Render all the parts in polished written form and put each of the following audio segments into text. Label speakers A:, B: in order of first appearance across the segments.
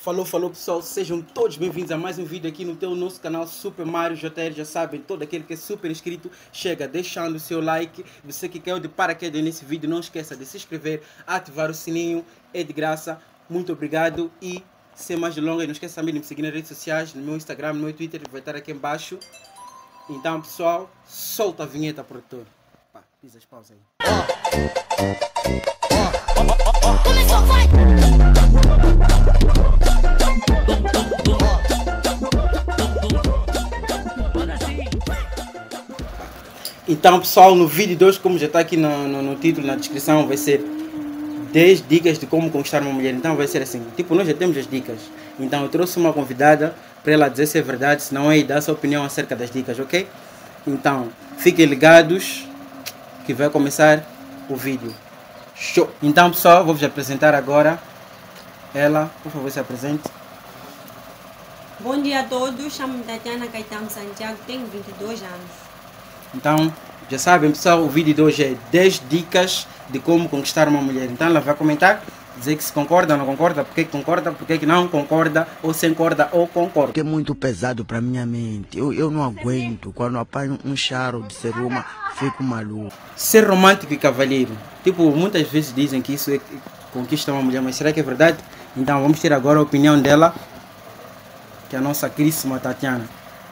A: Falou pessoal, sejam todos bem-vindos a mais um vídeo aqui no nosso canal Super Mario JR. Já sabem, todo aquele que é super inscrito, chega deixando o seu like. Você que caiu de paraquedas nesse vídeo, não esqueça de se inscrever, ativar o sininho, é de graça. Muito obrigado e sem mais delongas, não esqueça também de me seguir nas redes sociais, no meu Instagram, no meu Twitter, vai estar aqui embaixo. Então pessoal, solta a vinheta, produtor. Pá, pisa as pausas aí.
B: Começou, vai!
A: Então pessoal, no vídeo de hoje, como já está aqui no título, na descrição, vai ser 10 dicas de como conquistar uma mulher. Então vai ser assim, tipo, nós já temos as dicas. Então eu trouxe uma convidada para ela dizer se é verdade, se não é, e dar sua opinião acerca das dicas, ok? Então, fiquem ligados que vai começar o vídeo. Show! Então pessoal, vou-vos apresentar agora ela. Por favor, se apresente.
C: Bom dia a todos, chamo-me Tatiana Caetano Santiago, tenho 22 anos.
A: Então, já sabem pessoal, o vídeo de hoje é 10 dicas de como conquistar uma mulher. Então ela vai comentar, dizer que se concorda ou não concorda, porque que não concorda, ou se concorda ou concorda.
D: Que é muito pesado para minha mente. Eu não aguento. Quando apanho um charo de ser uma, fico maluco.
A: Ser romântico e cavalheiro. Tipo, muitas vezes dizem que isso é conquista uma mulher, mas será que é verdade? Então vamos ter agora a opinião dela, que é a nossa queríssima Tatiana.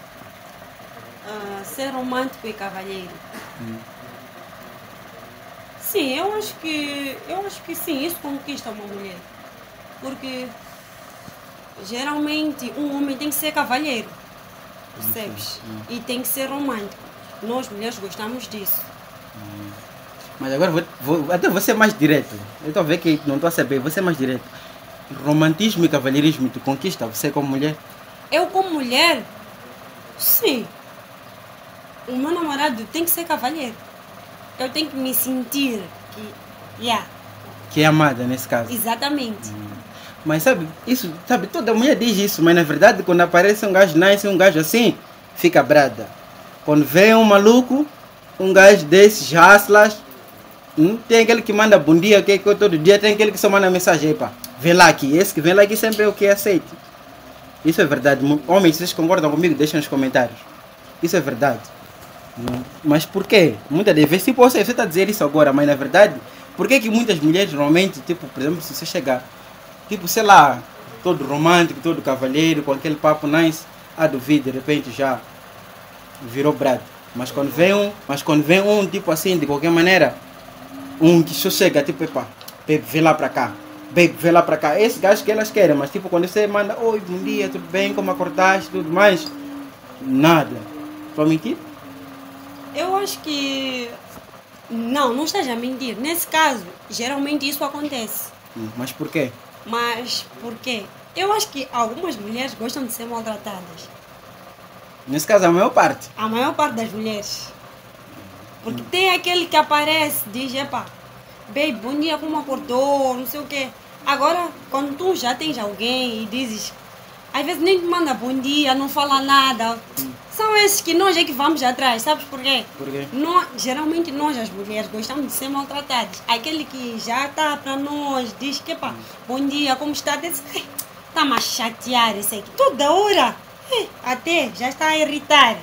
C: Ser romântico e cavalheiro. Sim, eu acho que sim, isso conquista uma mulher. Porque geralmente um homem tem que ser cavalheiro, percebes? E tem que ser romântico. Nós mulheres gostamos disso.
A: Mas agora até vou ser mais direto. Eu estou a ver que não estou a saber, vou ser mais direto. Romantismo e cavalheirismo te conquista, você como mulher?
C: Eu como mulher, sim. O meu namorado tem que ser cavalheiro. Eu tenho que me sentir
A: Que é amada nesse caso.
C: Exatamente.
A: Mas sabe, isso, sabe, toda mulher diz isso, mas na verdade quando aparece um gajo nice, um gajo assim, fica brada. Quando vem um maluco, um gajo desses hustlas, tem aquele que manda bom dia, que todo dia, tem aquele que só manda mensagem aí, pá, vem lá aqui, esse que vem lá aqui sempre é o que aceite. Isso é verdade. Homens, vocês concordam comigo? Deixem nos comentários. Isso é verdade. Mas por quê? Muitas das vezes, tipo, você está a dizer isso agora, mas na verdade, por que muitas mulheres normalmente, tipo, por exemplo, se você chegar, tipo, sei lá, todo romântico, todo cavalheiro, com aquele papo nice, duvido, de repente já virou brado. Mas quando vem um, tipo assim, de qualquer maneira, um que só chega, tipo, epá, baby, vem lá para cá, baby, vem lá para cá. Esse gajo que elas querem, mas tipo, quando você manda, oi, bom dia, tudo bem, como acordaste, tudo mais, nada. Estou a mentir?
C: Eu acho que... Não esteja a mentir. Nesse caso, geralmente isso acontece.
A: Mas por quê?
C: Mas por quê? Eu acho que algumas mulheres gostam de ser maltratadas.
A: Nesse caso, a maior parte.
C: A maior parte das mulheres. Porque tem aquele que aparece, diz, epa, baby, bom dia, como acordou, não sei o quê. Agora, quando tu já tens alguém e dizes, às vezes nem te manda bom dia, não fala nada. São esses que nós é que vamos atrás, sabes por quê?
A: Por quê?
C: Geralmente nós, as mulheres, gostamos de ser maltratadas. Aquele que já está para nós, diz que, pá, bom dia, como está? Está-me a chatear esse aqui. Toda hora. Até já está a irritar.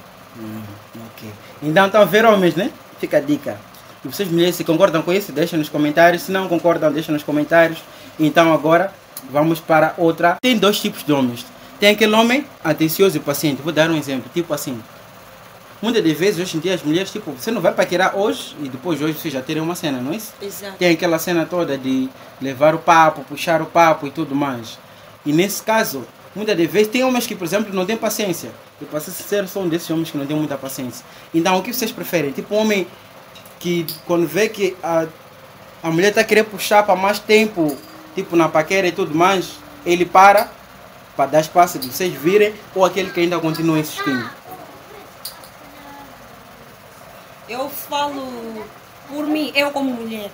A: Ok. Então estão a ver, homens, né? Fica a dica. E vocês mulheres, se concordam com isso, deixem nos comentários. Se não concordam, deixem nos comentários. Então agora vamos para outra. Tem dois tipos de homens. Tem aquele homem atencioso e paciente. Vou dar um exemplo, tipo assim. Muitas das vezes, hoje em dia, as mulheres, tipo, você não vai paquerar hoje e depois de hoje você já terem uma cena, não é isso?
C: Exato.
A: Tem aquela cena toda de levar o papo, puxar o papo e tudo mais. E nesse caso, muitas das vezes, tem homens que, por exemplo, não têm paciência. E para ser sincero, são desses homens que não têm muita paciência. Então, o que vocês preferem? Tipo, um homem que, quando vê que a mulher está querendo puxar para mais tempo, tipo, na paquera e tudo mais, ele para dar espaço de vocês virem, ou aquele que ainda continua insistindo?
C: Eu falo por mim, eu como mulher.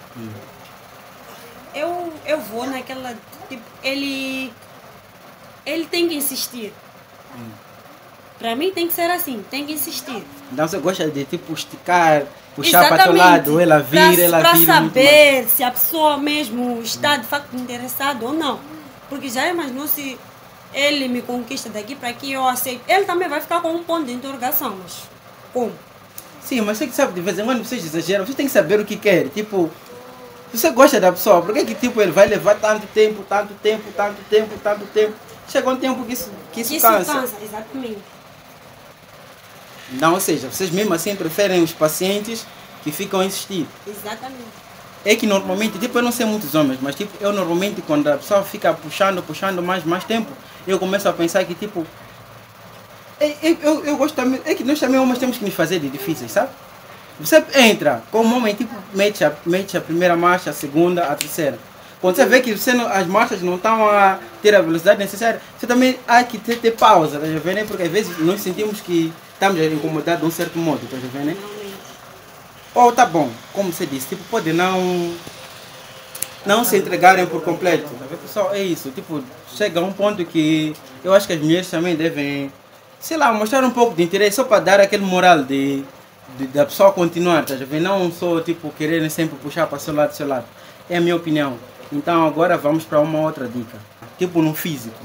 C: Eu vou naquela, tipo, ele tem que insistir. Para mim tem que ser assim, tem que insistir.
A: Então você gosta de tipo esticar, puxar para o lado, ela vira,
C: para saber se a pessoa mesmo está de facto interessada ou não. Porque já imaginou se ele me conquista daqui para aqui, eu aceito. Ele também vai ficar com um ponto de interrogação, mas como?
A: Sim, mas você que sabe, de vez em quando vocês exageram, você tem que saber o que quer. Tipo, se você gosta da pessoa, por que tipo ele vai levar tanto tempo, tanto tempo, tanto tempo, tanto tempo? Chega um tempo que isso cansa.
C: Exatamente.
A: Não, ou seja, vocês mesmo assim preferem os pacientes que ficam a insistir.
C: Exatamente.
A: É que normalmente, tipo, eu não sei muitos homens, mas tipo, eu normalmente quando a pessoa fica puxando mais tempo, eu começo a pensar que tipo, eu gosto também, é que nós também homens temos que nos fazer de difíceis, sabe? Você entra como homem, tipo, mete a primeira marcha, a segunda, a terceira. Quando você vê que as marchas não estão a ter a velocidade necessária, você também há que ter pausa, tá vendo? Né? Porque às vezes nós sentimos que estamos a incomodar de um certo modo, tá vendo? Né? Ou tá bom, como você disse, tipo, pode não se entregarem por completo. Tá vendo? Pessoal, é isso, tipo, chega a um ponto que eu acho que as mulheres também devem, sei lá, mostrar um pouco de interesse, só para dar aquele moral da pessoa continuar, tá vendo? Não só, tipo, quererem sempre puxar para seu lado. É a minha opinião. Então agora vamos para uma outra dica. Tipo no físico.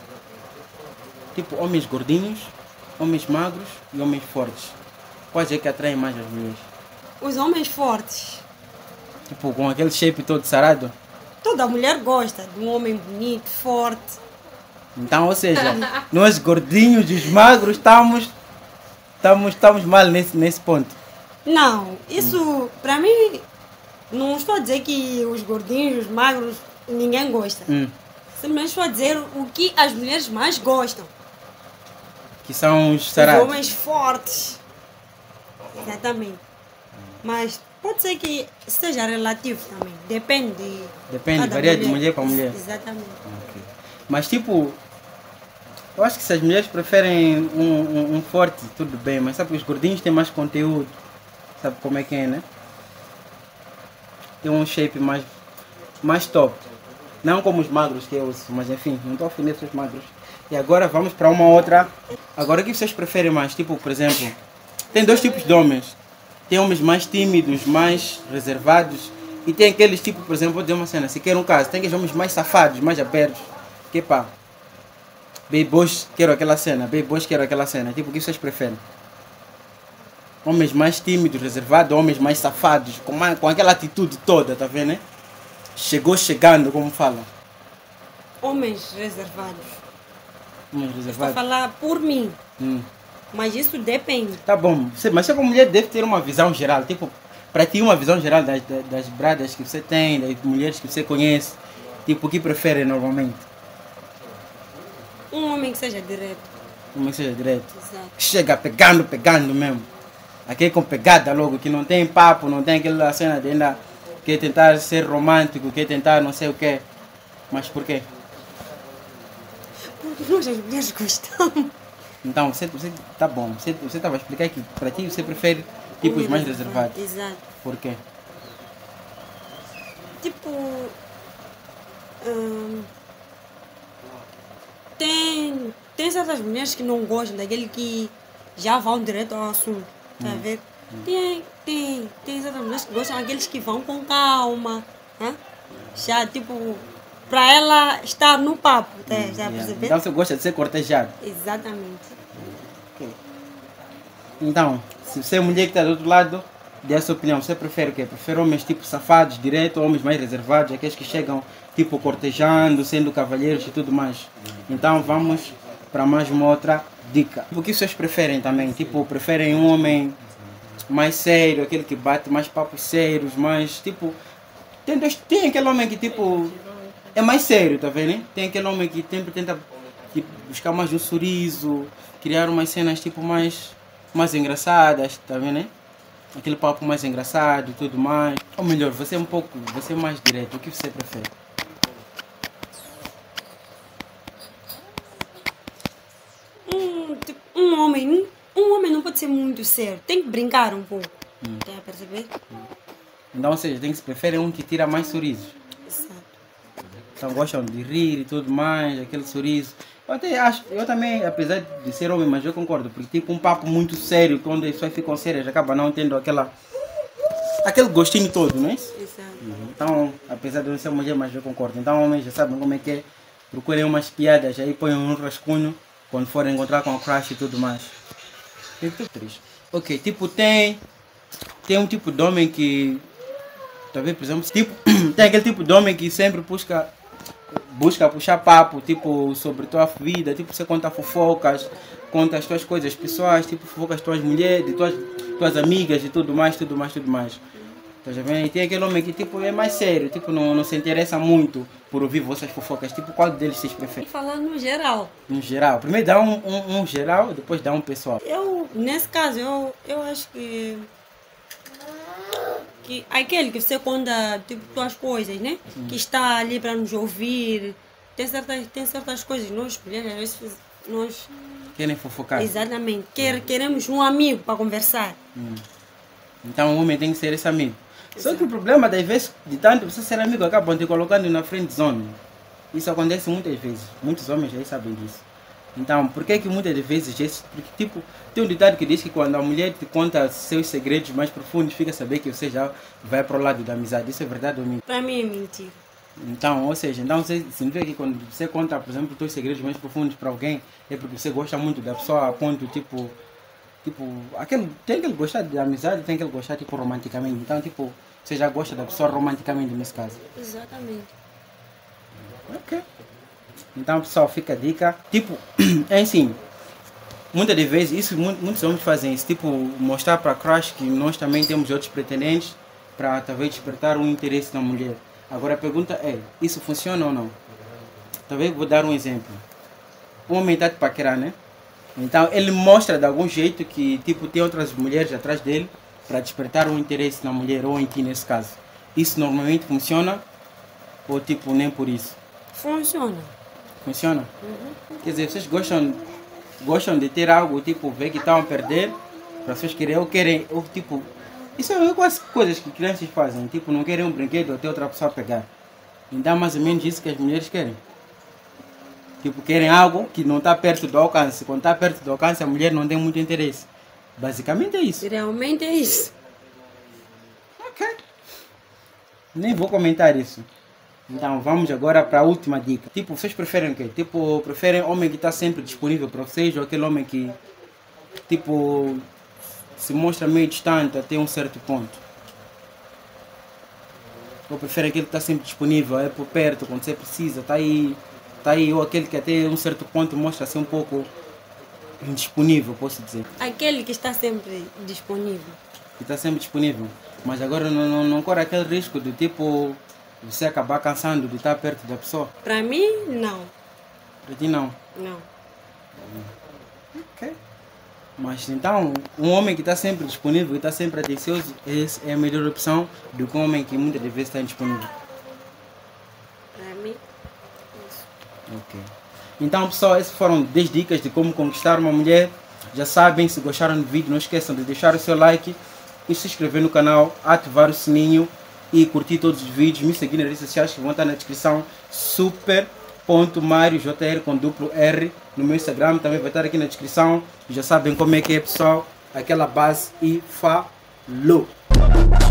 A: Tipo, homens gordinhos, homens magros e homens fortes. Quais é que atraem mais as mulheres?
C: Os homens fortes.
A: Tipo, com aquele shape todo sarado.
C: Toda mulher gosta de um homem bonito, forte.
A: Então, ou seja, nós gordinhos e os magros estamos mal nesse ponto.
C: Não, isso para mim, não estou a dizer que os gordinhos, os magros, ninguém gosta. Simplesmente estou a dizer o que as mulheres mais gostam.
A: Que são os
C: Os
A: sarados.
C: homens fortes. Exatamente. Mas pode ser que seja relativo também. Depende.
A: Depende, varia de mulher para mulher.
C: Exatamente.
A: Ok. Mas tipo, eu acho que se as mulheres preferem um forte, tudo bem, mas sabe que os gordinhos têm mais conteúdo. Sabe como é que é, né? Tem um shape mais top. Não como os magros que eu uso, mas enfim, não estou ofendendo os magros. E agora vamos para uma outra. Agora o que vocês preferem mais? Tipo, por exemplo, tem dois tipos de homens. Tem homens mais tímidos, mais reservados. E tem aqueles tipo, por exemplo, vou dizer uma cena, se quer um caso, tem aqueles homens mais safados, mais abertos. Que pá, bem boys, quero aquela cena, bem boys, quero aquela cena. Tipo, o que vocês preferem? Homens mais tímidos, reservados, homens mais safados, com aquela atitude toda, tá vendo, né? Chegando, como fala.
C: Homens reservados.
A: Homens
C: Estou a
A: reservados.
C: falar por mim. Mas isso depende.
A: Tá bom, mas você como mulher deve ter uma visão geral, tipo, para ti uma visão geral das bradas que você tem, das mulheres que você conhece, tipo, o que prefere normalmente?
C: Um homem que seja direto.
A: Como seja direto.
C: Exato.
A: Que chega pegando mesmo. Aquele com pegada logo, que não tem papo, não tem aquela cena de ainda quer tentar ser romântico, quer tentar não sei o quê. Mas por quê?
C: Porque nós as mulheres gostamos.
A: Então, você tá bom, você estava a explicar que para ti você prefere tipos mais reservados.
C: Exato.
A: Por quê?
C: Tipo. Tem certas mulheres que não gostam daquele que já vão direto ao assunto. Tá a ver? Tem certas mulheres que gostam daqueles que vão com calma. Né? Já, tipo, para ela estar no papo. Tá? Já percebeu?
A: Então você gosta de ser cortejado.
C: Exatamente.
A: Então, se você é mulher que está do outro lado, dê a sua opinião. Você prefere o quê? Prefere homens tipo safados, direto, homens mais reservados, aqueles que chegam tipo cortejando, sendo cavalheiros e tudo mais. Então vamos para mais uma outra dica. O que vocês preferem também? Tipo, preferem um homem mais sério, aquele que bate mais papos sérios, mais tipo... Tem aquele homem que tipo... É mais sério, tá vendo? Tem aquele homem que sempre tenta tipo, buscar mais um sorriso, criar umas cenas tipo mais engraçadas, tá vendo? Né? Aquele papo mais engraçado e tudo mais. Ou melhor, você é mais direto, o que você prefere?
C: Um homem não pode ser muito sério. Tem que brincar um pouco. Tem a perceber?
A: Então, ou seja, você prefere um que tira mais sorrisos.
C: Exato.
A: Então gostam de rir e tudo mais, aquele sorriso. Eu também, apesar de ser homem, mas eu concordo, porque tipo um papo muito sério, quando as pessoas ficam sérias, acaba não tendo aquele gostinho todo, não é isso?
C: Exato.
A: Então, apesar de eu ser mulher, mas eu concordo. Então, homens já sabem como é que é procurem umas piadas, aí põem um rascunho quando forem encontrar com a crush e tudo mais. É tudo triste. Ok, tipo, tem um tipo de homem que, talvez, por exemplo, tipo, tem aquele tipo de homem que sempre busca puxar papo, tipo, sobre tua vida, tipo, você conta fofocas, conta as tuas coisas pessoais, tipo, fofocas tuas mulheres, de tuas amigas e tudo mais. Tá vendo? E tem aquele homem que, tipo, é mais sério, tipo, não se interessa muito por ouvir vossas fofocas, tipo, qual deles vocês preferem?
C: Falando no geral.
A: No geral, primeiro dá um geral, depois dá um pessoal.
C: Nesse caso, eu acho que aquele que você conta, tipo, tuas coisas, né? Que está ali para nos ouvir. Tem certas coisas, nós mulheres, às vezes, nós...
A: Querem fofocar?
C: Exatamente. Queremos um amigo para conversar.
A: Então o homem tem que ser esse amigo. Só que o problema, das vezes, de tanto você ser amigo, acabam te colocando na friend zone. Isso acontece muitas vezes. Muitos homens já sabem disso. Então, por que muitas vezes, porque, tipo, tem um ditado que diz que quando a mulher te conta seus segredos mais profundos, fica a saber que você já vai para o lado da amizade. Isso é verdade ou mentira?
C: Para mim é mentira.
A: Então, ou seja, você significa que quando você conta, por exemplo, os seus segredos mais profundos para alguém, é porque você gosta muito da pessoa a ponto, tipo, tem que ele gostar de amizade, tem que ele gostar, tipo, romanticamente. Então, tipo, você já gosta da pessoa romanticamente nesse caso.
C: Exatamente.
A: Ok. Então, pessoal, fica a dica. Tipo, é assim, muitas das vezes, muitos homens fazem isso, tipo, mostrar para a crush que nós também temos outros pretendentes para talvez despertar um interesse na mulher. Agora a pergunta é, isso funciona ou não? Talvez vou dar um exemplo. Um homem está te paquerar, né? Então ele mostra de algum jeito que, tipo, tem outras mulheres atrás dele para despertar um interesse na mulher ou em ti nesse caso. Isso normalmente funciona ou tipo nem por isso?
C: Funciona.
A: Funciona? Quer dizer, vocês gostam de ter algo, tipo, ver que estão a perder para vocês querem, ou tipo, isso é quase coisas que crianças fazem, tipo, não querem um brinquedo até outra pessoa pegar. Então, mais ou menos isso que as mulheres querem. Tipo, querem algo que não está perto do alcance. Quando está perto do alcance, a mulher não tem muito interesse. Basicamente é isso.
C: Realmente é isso.
A: Ok. Nem vou comentar isso. Então, vamos agora para a última dica. Tipo, vocês preferem o quê? Tipo, preferem homem que está sempre disponível para vocês ou aquele homem que, tipo, se mostra meio distante até um certo ponto? Ou preferem aquele que está sempre disponível, é por perto, quando você precisa, está aí, ou aquele que até um certo ponto mostra-se um pouco indisponível, posso dizer?
C: Aquele que está sempre disponível.
A: Que está sempre disponível. Mas agora não corre aquele risco de, tipo, você acabar cansando de estar perto da pessoa?
C: Para mim, não.
A: Para ti não?
C: Não.
A: Ok. Mas então, um homem que está sempre disponível, que está sempre atencioso, essa é a melhor opção do que um homem que muitas vezes está indisponível.
C: Para mim, isso.
A: Ok. Então, pessoal, essas foram 10 dicas de como conquistar uma mulher. Já sabem, se gostaram do vídeo, não esqueçam de deixar o seu like e se inscrever no canal, ativar o sininho e curtir todos os vídeos. Me seguir nas redes sociais que vão estar na descrição. super.mariojr com duplo R no meu Instagram, também vai estar aqui na descrição. Já sabem como é que é, pessoal. Aquela base e falou!